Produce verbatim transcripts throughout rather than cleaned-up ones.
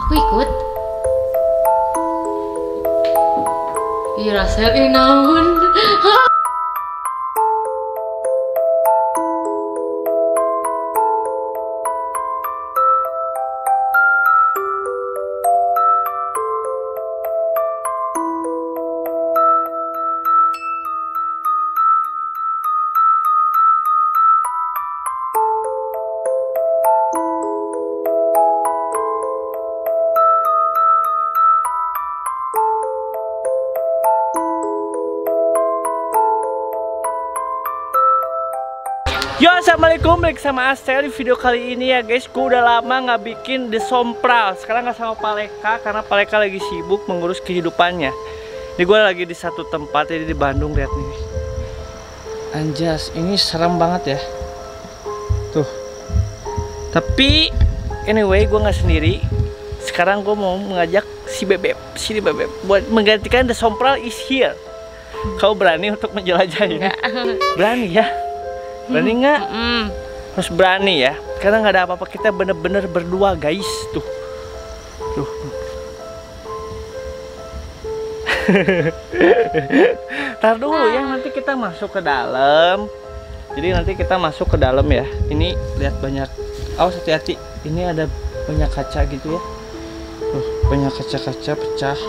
Aku ikut. Iya rasanya naon. Yo, assalamualaikum, balik sama Astel. Di video kali ini ya guys, gue udah lama nggak bikin The Sompral. Sekarang nggak sama Paleka karena Paleka lagi sibuk mengurus kehidupannya. Ini gue lagi di satu tempat, jadi di Bandung. Lihat nih, anjas, ini serem banget ya. Tuh. Tapi anyway, gue nggak sendiri. Sekarang gue mau mengajak si Bebek, si Bebek, buat menggantikan The Sompral is here. Kau berani untuk menjelajahi? Berani ya? Berani nggak? Mm. Harus berani ya, karena nggak ada apa-apa, kita bener-bener berdua guys. Tuh, tuh. Ntar dulu ya, nanti kita masuk ke dalam. Jadi nanti kita masuk ke dalam ya. Ini lihat banyak, awas hati-hati. Ini ada banyak kaca gitu ya. Tuh, banyak kaca-kaca pecah.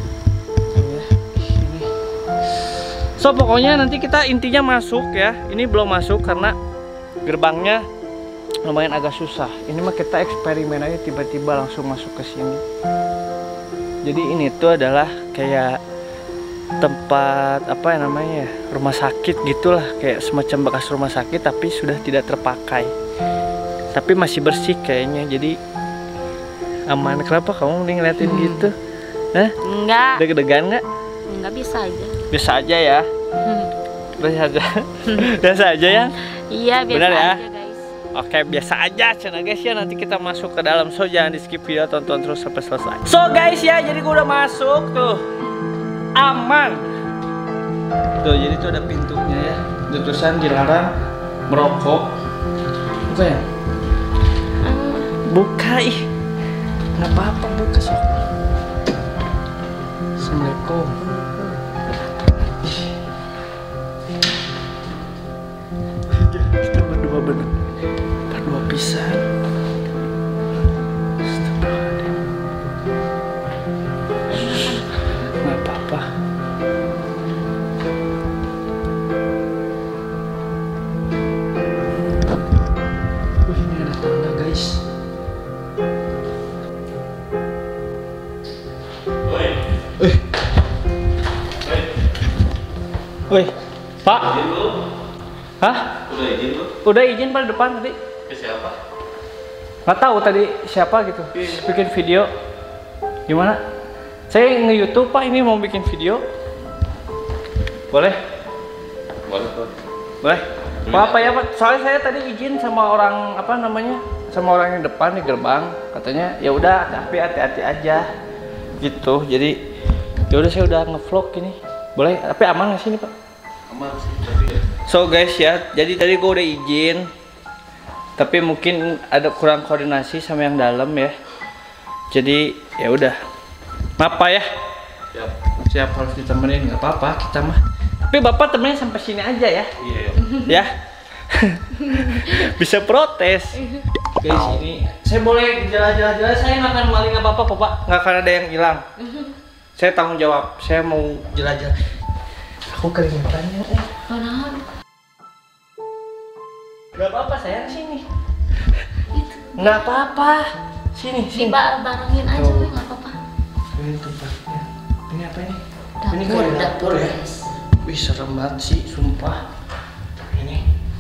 So pokoknya nanti kita intinya masuk ya. Ini belum masuk karena gerbangnya lumayan agak susah. Ini mah kita eksperimen aja, tiba-tiba langsung masuk ke sini. Jadi ini tuh adalah kayak tempat apa ya namanya ya, rumah sakit gitulah, kayak semacam bekas rumah sakit tapi sudah tidak terpakai. Tapi masih bersih kayaknya, jadi aman. Kenapa kamu ngeliatin hmm. gitu? Hah? Enggak. Deg-degan nggak? Enggak, bisa aja. Biasa aja ya. Hmm. Biasa aja. Biasa aja ya. Iya, biasa Benar ya? aja guys. Oke, biasa aja cina guys ya. Nanti kita masuk ke dalam, so jangan di skip video, tonton terus sampai selesai. So guys ya, jadi gue udah masuk tuh. Aman. Tuh, jadi tuh ada pintunya ya. Ada tulisan dilarang merokok. Buka ya? Buka ih. Nggak apa-apa, buka sok. Assalamualaikum. Kita berdua bener, berdua pisan. Nggak apa-apa. Wih, ini ada tangga guys. Woi. Wih. Woi, Pak. Izin lu? Hah? Udah izin lu? Udah izin pada depan tadi. Ke siapa? Nggak tahu tadi siapa gitu. Iya. Bikin video. Gimana? Saya nge-YouTube Pak, ini mau bikin video. Boleh? Boleh, boleh. Boleh. Pak apa ya Pak? Soalnya saya tadi izin sama orang apa namanya? Sama orang yang depan di gerbang. Katanya ya udah, tapi hati-hati aja. Gitu. Jadi ya udah, saya udah nge-vlog ini. Boleh, tapi aman nggak sih ini Pak? Aman sih, tapi ya. So guys ya, jadi tadi gue udah izin, tapi mungkin ada kurang koordinasi sama yang dalam ya. Jadi ya udah, maaf Pak ya. Siap. Siap, harus ditemenin, nggak apa-apa kita mah. Tapi Bapak temenin sampai sini aja ya. Iya. Ya. Bisa protes. Guys, ini saya boleh jalan-jalan, saya nggak akan maling apa-apa kok Pak, nggak akan ada yang hilang. Saya tanggung jawab, saya mau jelajah. Aku keringetan ya. Kenapa? Gak apa-apa sayang, sini. Itu. Nggak apa-apa. Sini, sini. Dibarengin aja, Tuh. gue nggak apa-apa. Ini tempatnya. Ini apa ini? Dapur, ini kayak dapur, dapur ya. guys. Wih, serem banget sih, sumpah. Ini.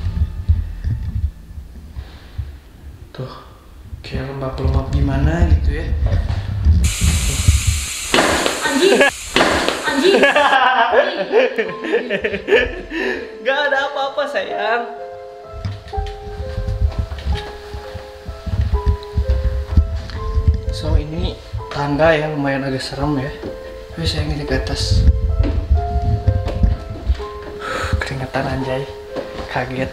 Tuh, kayak lembab-lembab gimana gitu ya. Anjing. Anjing. Gak ada apa-apa sayang. So ini tangga ya, lumayan agak serem ya. Tapi saya ingin ke atas. Keringetan anjay, kaget.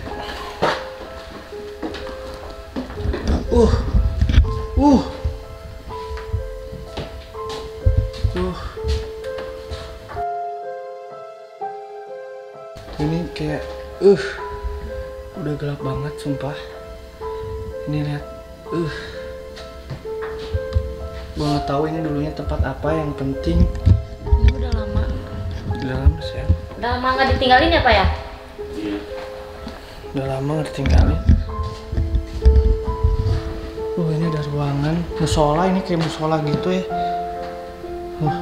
Uh, uh, sumpah. Ini lihat, uh, gue nggak tahu ini dulunya tempat apa. Yang penting Ini udah lama. udah lama sih. Udah lama nggak ditinggalin ya Pak ya? Iya. Udah lama nggak ditinggalin. Uh, ini ada ruangan musola, ini kayak musola gitu ya. Uh.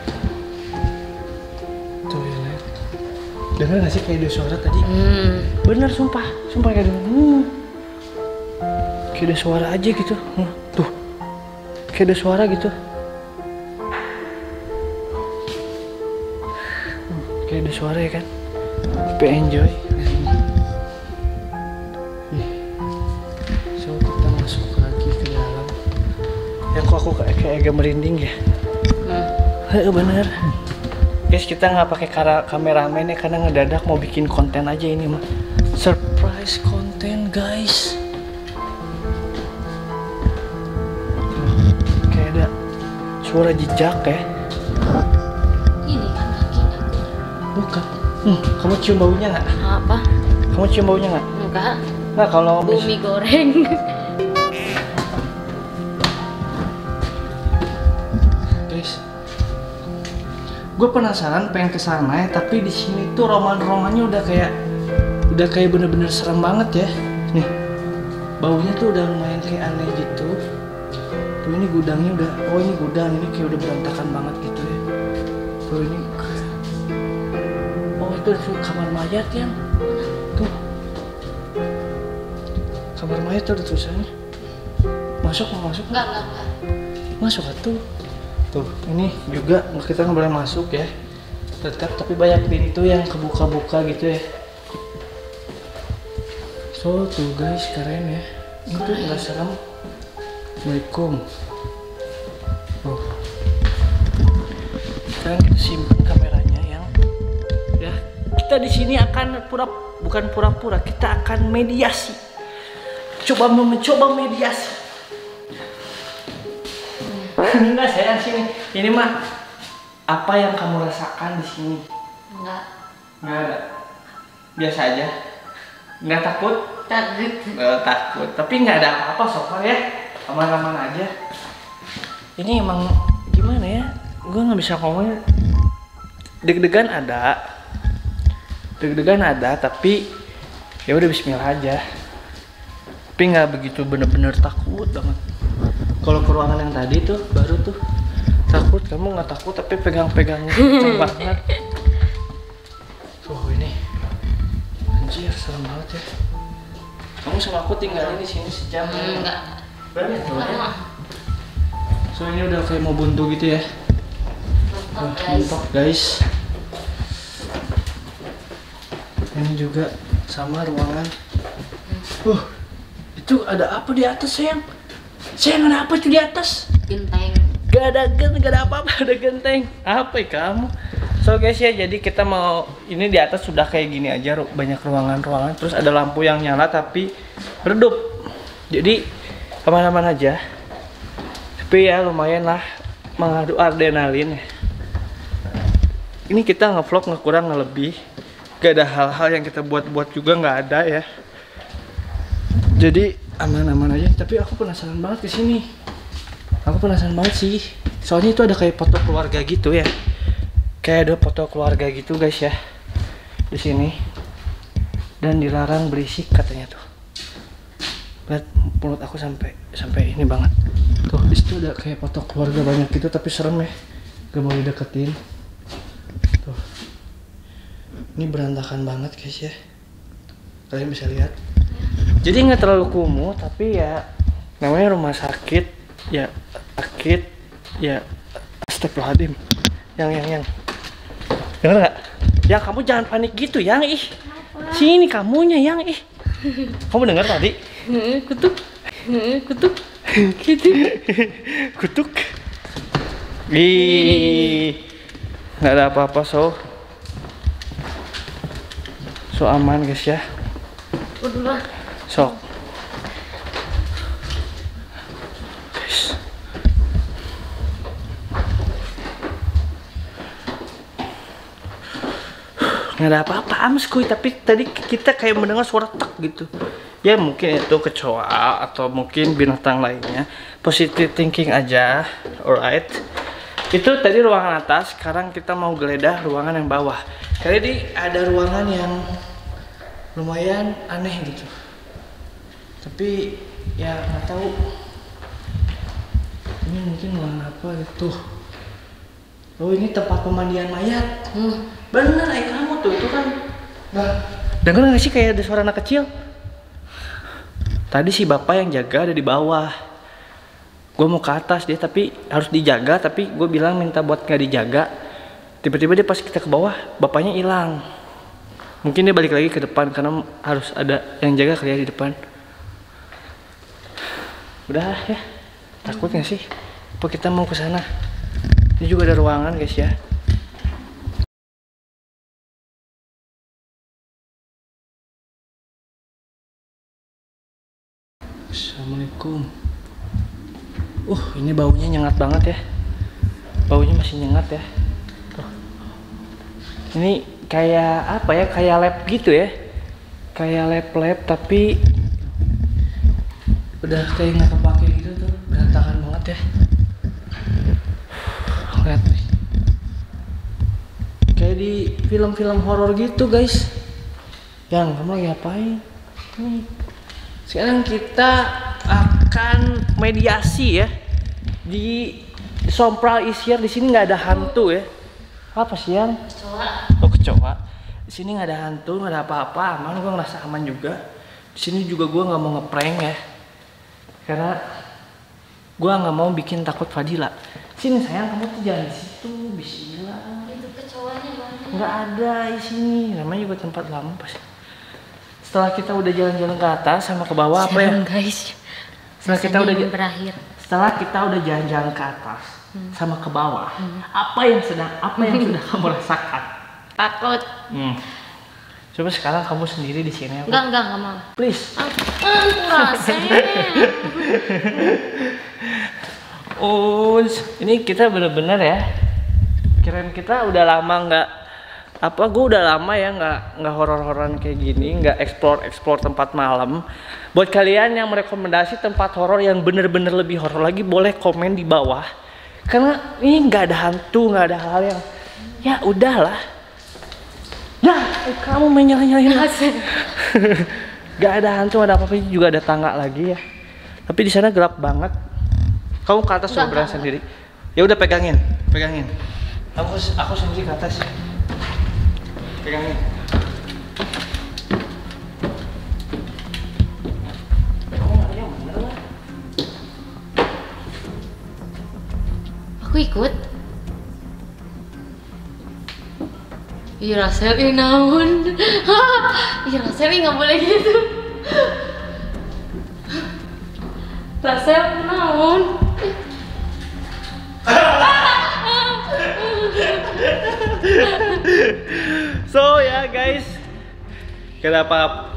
Tuh ya, lihat. Dengar nggak sih kayak ada suara tadi? Hmm. Bener, sumpah, sumpah kayak ada, hmm. kayak ada suara aja gitu. Hmm, tuh, kayak ada suara gitu. Hmm, kayak ada suara ya kan? Tapi enjoy. Ih. So kita masuk lagi ke dalam. Ya kok aku kayak, kayak agak merinding ya? Hmm. Bener. Guys, kita nggak pakai kameramen ya karena ngedadak mau bikin konten aja ini mah. Surprise konten guys. Tuh, kayak ada suara jejak ya. Ini kan kakinya. Bukan. Hmm, kamu cium baunya nggak? Apa? Kamu cium baunya nggak? Enggak. Nah kalau Bumi goreng. guys, gue penasaran pengen kesana ya, tapi di sini tuh roman-romannya udah kayak udah kayak bener-bener serem banget ya. Nih, baunya tuh udah lumayan kayak aneh gitu. Tuh ini gudangnya udah, oh ini gudang, ini kayak udah berantakan banget gitu ya. Tuh ini, oh itu tuh kamar mayat yang tuh, kamar mayat tuh ada tulisannya. Masuk mau masuk? Enggak, enggak, enggak. Masuk atuh. Tuh, ini juga kita nggak boleh masuk ya. Tetap, tapi banyak pintu yang kebuka-buka gitu ya. So, tuh guys, keren ya. Ini tuh nggak serem. Assalamualaikum. Oh. Sekarang kita simpan kameranya yang ya. Kita di sini akan pura bukan pura-pura, kita akan mediasi. Coba mencoba mediasi. Enggak sayang sini. Ini mah apa yang kamu rasakan di sini? Enggak. Enggak ada. Biasa aja. Enggak takut? Takut. Enggak takut. Tapi nggak ada apa-apa sofa ya. Aman-aman aja. Ini emang gimana ya? Gue nggak bisa ngomong. Deg-degan ada. Deg-degan ada, tapi ya udah bismillah aja. Tapi nggak begitu bener-bener takut banget. Kalau ke ruangan yang tadi tuh baru tuh takut. Kamu nggak takut tapi pegang-pegang kenceng banget. Tuh ini anjir serem banget ya. Kamu sama aku tinggalin di sini sejam. Enggak. Berani tuh ya. Lama. So ini udah kayak mau buntu gitu ya. Mentok, Tuh, guys. mentok guys. Ini juga sama ruangan. Uh, itu ada apa di atas sayang? Sayang ada apa tuh di atas? Genteng. Gak ada genteng, gak ada apa-apa, ada genteng. Apa ya kamu? So guys ya, jadi kita mau ini di atas sudah kayak gini aja, banyak ruangan-ruangan. Terus ada lampu yang nyala tapi redup. Jadi aman-aman aja. Tapi ya lumayan lah mengadu adrenalin. Ini kita ngevlog nggak kurang nggak lebih. Gak ada hal-hal yang kita buat-buat juga nggak ada ya. Jadi aman-aman aja. Tapi aku penasaran banget ke sini. Aku penasaran banget sih. Soalnya itu ada kayak foto keluarga gitu ya. Kayak ada foto keluarga gitu guys ya. Di sini. Dan dilarang berisik katanya tuh. Lihat mulut aku sampai sampai ini banget. Tuh di situ ada kayak foto keluarga banyak gitu tapi serem ya. Gak mau dideketin. Tuh. Ini berantakan banget guys ya. Kalian bisa lihat. Jadi nggak terlalu kumuh tapi ya namanya rumah sakit ya sakit ya astagfirullahaladzim. Yang yang yang dengar nggak? Ya kamu jangan panik gitu yang ih. Sini kamunya yang ih. Kamu dengar tadi? Kutuk. Kutuk. Gitu. Kutuk. Ih. Nggak ada apa-apa so. So aman guys ya. Udah. Sok. Guys. Nggak ada apa-apa amskuy, tapi tadi kita kayak mendengar suara tek gitu. ya mungkin itu kecoa atau mungkin binatang lainnya. Positive thinking aja, alright. Itu tadi ruangan atas, sekarang kita mau geledah ruangan yang bawah. Kali ini ada ruangan yang lumayan aneh gitu. Tapi ya nggak tahu. Ini mungkin ruangan apa gitu. Oh ini tempat pemandian mayat. Hmm. Bener kayak kamu tuh, itu kan. Nah, dengar nggak sih kayak ada suara anak kecil? Tadi si bapak yang jaga ada di bawah. Gue mau ke atas dia tapi harus dijaga, tapi gue bilang minta buat nggak dijaga. Tiba-tiba dia pas kita ke bawah, bapaknya hilang. Mungkin dia balik lagi ke depan karena harus ada yang jaga kali ya di depan. Udah ya, takut nggak sih? Apa kita mau ke sana? Ini juga ada ruangan guys ya. Assalamualaikum. Uh, ini baunya nyengat banget ya. Baunya masih nyengat ya. Tuh. Ini kayak apa ya? Kayak lab gitu ya. Kayak lab-lab tapi udah kayak nggak kepake gitu tuh. Berantakan banget ya. Lihat nih. Kayak di film-film horor gitu guys. Yang kamu lagi ngapain? Nih. Sekarang kita akan mediasi ya di Sompral Isiar. Di sini nggak ada hantu ya. Apa sih yang? Kecoa. Oh kecoa. Di sini nggak ada hantu, nggak ada apa-apa, aman. Gue ngerasa aman juga. Di sini juga gue nggak mau ngeprank ya, karena gue nggak mau bikin takut Fadila. Sini sayang, kamu tuh jangan di situ. Bismillah. Itu kecoanya banyak. Nggak ada di sini. Namanya juga tempat lama pasti. Setelah kita udah jalan-jalan ke atas sama ke bawah apa ya? Guys. Setelah kita udah berakhir. Setelah kita udah jalan-jalan ke atas hmm. sama ke bawah, hmm. apa yang sedang apa yang sudah kamu rasakan? Takut. Hmm. Coba sekarang kamu sendiri di sini. Enggak, enggak, enggak mau. Please. Ah, Oh, ini kita bener-bener ya. Kirain kita udah lama nggak apa gue udah lama ya nggak nggak horor-hororan kayak gini, nggak explore explore tempat malam. Buat kalian yang merekomendasi tempat horor yang bener-bener lebih horor lagi, boleh komen di bawah, karena ini nggak ada hantu, nggak ada hal yang ya udahlah. Nah, kamu main nyala-nyalain. Nggak ada hantu, ada apa-apa, juga ada tangga lagi ya. Tapi di sana gelap banget. Kamu ke atas coba berani sendiri. Ya udah pegangin, pegangin. Aku aku sendiri ke atas. Pegangin. Aku ikut. Ih, Rasel ini naon. Ih, Rasel ini nggak boleh gitu. Rasel naon. So ya guys, kenapa?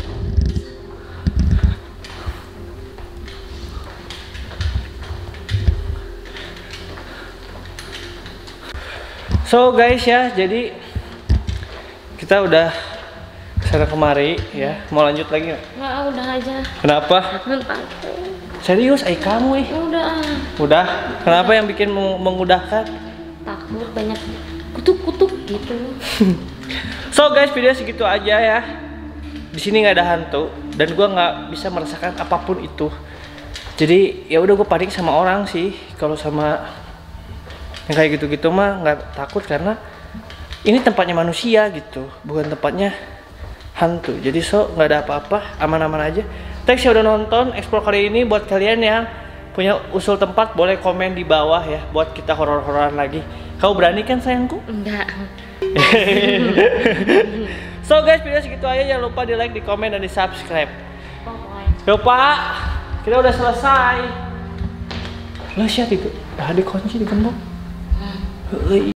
So guys ya, jadi kita udah kesana kemari ya. Mau lanjut lagi nggak? Nggak, udah aja. Kenapa? Takut. Serius, ay kamu ih. Udah. Udah. Kenapa yang bikin mengudahkan? Takut banyak kutuk-kutuk gitu. So guys, video segitu aja ya. Di sini nggak ada hantu dan gue nggak bisa merasakan apapun itu. Jadi ya udah, gue panik sama orang sih. Kalau sama yang kayak gitu-gitu mah nggak takut, karena ini tempatnya manusia gitu, bukan tempatnya hantu. Jadi so nggak ada apa-apa, aman-aman aja. Thanks ya udah nonton explore kali ini. Buat kalian yang punya usul tempat, boleh komen di bawah ya, buat kita horor-hororan lagi. Kau berani kan sayangku? Enggak. So guys, video segitu aja. Jangan lupa di like, di komen, dan di subscribe. Pokoknya. Yo pak, kita udah selesai. Lah siapa itu? Dah dikunci di gembok. Hmm.